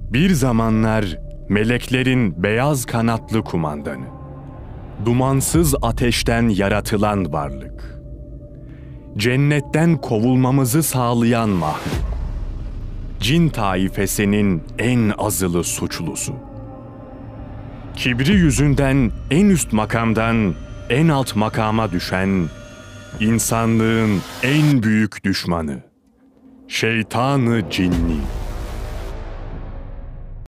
Bir zamanlar meleklerin beyaz kanatlı kumandanı, dumansız ateşten yaratılan varlık, cennetten kovulmamızı sağlayan mahluk, cin taifesinin en azılı suçlusu, kibri yüzünden en üst makamdan en alt makama düşen, insanlığın en büyük düşmanı, şeytanı cinni.